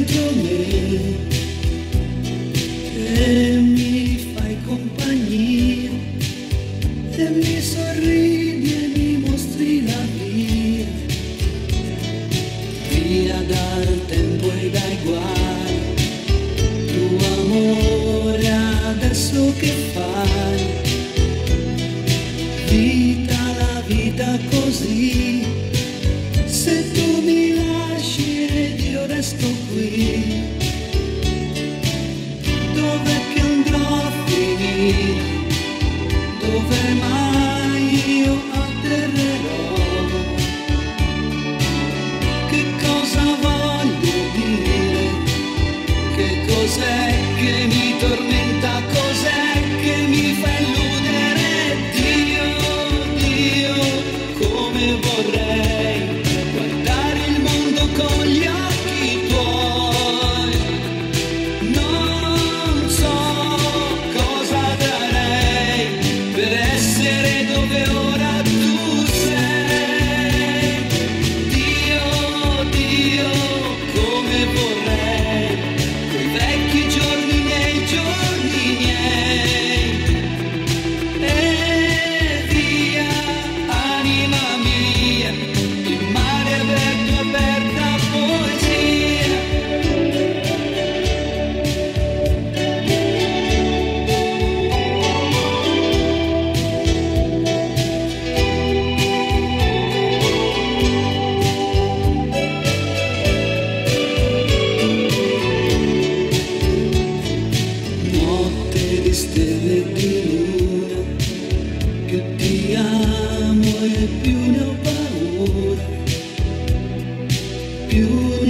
dentro me, e mi fai compagnia, e mi sorridi e mi mostri la via, via dal tempo e dai guai. Tu amore adesso che fai? Vita, la vita così, se tu mi lasci ed io resto qui, dov'è che andrò a finire? Dove mai io atterrerò? Che cosa voglio dire? Che cos'è che mi tormenta? Cos'è che mi fa illudere? Dio, Dio, come vorrei guardare il mondo con gli occhi tuoi. Non so cosa darei per essere dove ora tu sei. Dio, Dio, come vorrei quei vecchi giorni miei, giorni miei. E via, anima mia, il mare aperto, aperta poesia. Notte di stelle e di luna, più ti amo e più ne ho paura, più